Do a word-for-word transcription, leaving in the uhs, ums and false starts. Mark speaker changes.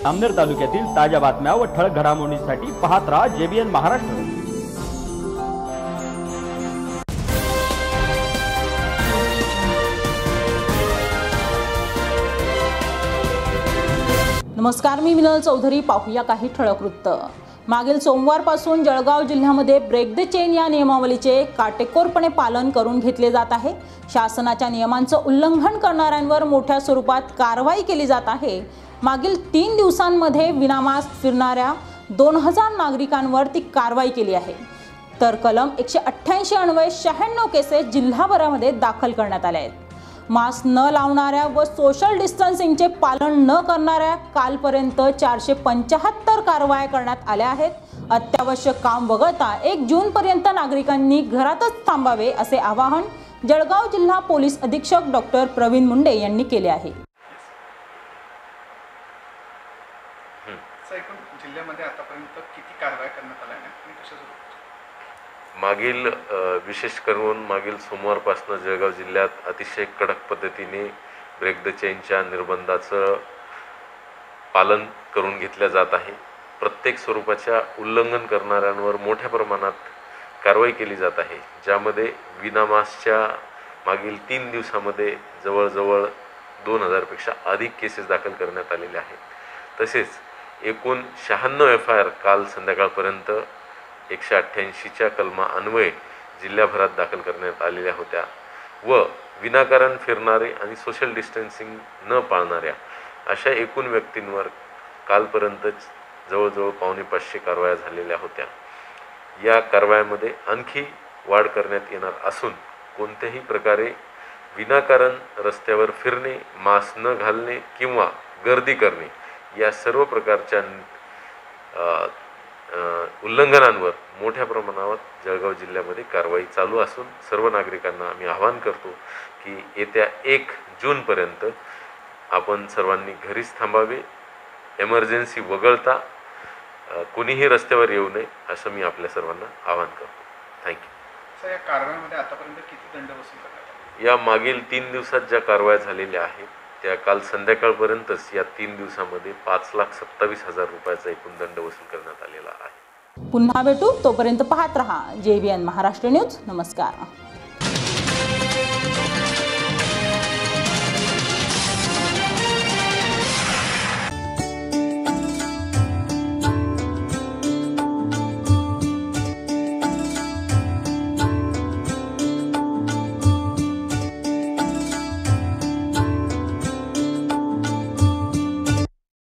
Speaker 1: अमनेर तालुक्यातील ताज्या बातम्या व ठळक घडामोडींसाठी पाहत राहा जेबीएन महाराष्ट्र।
Speaker 2: नमस्कार, मी मिनल चौधरी। पाहूया काही ठळक वृत्त। मागील सोमवारपासून जळगाव जिल्ह्यामध्ये ब्रेक द चेन या नियमावलीचे काटेकोरपणे पालन करून घेतले जात आहे। शासनाच्या नियमांचं उल्लंघन करणाऱ्यांवर मोठ्या स्वरूपात कारवाई केली जात आहे। मागील तीन दिवसांमध्ये विनामास्क फिरणाऱ्या दोन हजार नागरिकांवर ती कारवाई केली आहे। तर कलम एकशे अठ्ठ्याऐंशी अन्वये शहाण्णव केसेस जिल्हाभरामध्ये दाखल करण्यात आल्या आहेत। मास्क न लावणाऱ्या व सोशल डिस्टन्सिंगचे पालन न करणाऱ्या कालपर्यंत चारशे पंच्याहत्तर कारवाया करण्यात आल्या आहेत। अत्यावश्यक काम वगळता एक जून पर्यंत नागरिकांनी घरातच थांबावे असे आवाहन जळगाव जिल्हा पोलीस अधीक्षक डॉक्टर प्रवीण मुंडे यांनी केले आहे।
Speaker 3: जिल्ह्यामध्ये आतापर्यंत किती कारवाया करण्यात आल्या आणि कशा स्वरूपाच्या?
Speaker 4: मागील विशेष करून मागील सोमवारपासून जळगाव जिल्ह्यात अतिशय कडक पद्धतीने ब्रेक द चेनच्या निर्बंधाचं पालन करून घेतल्या जात आहे। प्रत्येक स्वरूपाच्या उल्लंघन करणाऱ्यांवर मोठ्या प्रमाणात कारवाई केली जात आहे, ज्यामध्ये विनामास्कच्या मागील तीन दिवसामध्ये जवळजवळ दोन हजारपेक्षा अधिक केसेस दाखल करण्यात आलेले आहेत। तसेच एकूण शहाण्णव एफ आय आर काल संध्याकाळपर्यंत एकशे अठ्ठ्याऐंशीच्या कलमा अन्वये जिल्ह्याभरात दाखल करण्यात आलेल्या होत्या व विनाकारण फिरणारे आणि सोशल डिस्टन्सिंग न पाळणाऱ्या अशा एकूण व्यक्तींवर कालपर्यंत जवळजवळ पावणे पाचशे कारवाया झालेल्या होत्या। या कारवायामध्ये आणखी वाढ करण्यात येणार असून कोणत्याही प्रकारे विनाकारण रस्त्यावर फिरणे, मास्क न घालणे किंवा गर्दी करणे या सर्व प्रकारच्या उल्लंघनांवर मोठ्या प्रमाणावर जळगाव जिल्ह्यामध्ये कारवाई चालू असून सर्व नागरिकांना आम्ही आवाहन करतो की येत्या एक जूनपर्यंत आपण सर्वांनी घरीच थांबावे, एमर्जन्सी वगळता कोणीही रस्त्यावर येऊ नये असं मी आपल्या सर्वांना आवाहन करतो। थँक्यू।
Speaker 3: या कारवाईमध्ये आतापर्यंत किती दंड वसूल करण्यात आले?
Speaker 4: या मागील तीन दिवसात ज्या कारवाया झालेल्या आहेत त्या काल संध्याकाळपर्यंतच या तीन दिवसामध्ये पाच लाख सत्तावीस हजार रुपयाचा एकूण दंड वसूल करण्यात आलेला आहे।
Speaker 2: पुन्हा भेटू, तोपर्यंत पाहत रहा जेबीएन महाराष्ट्र न्यूज। नमस्कार।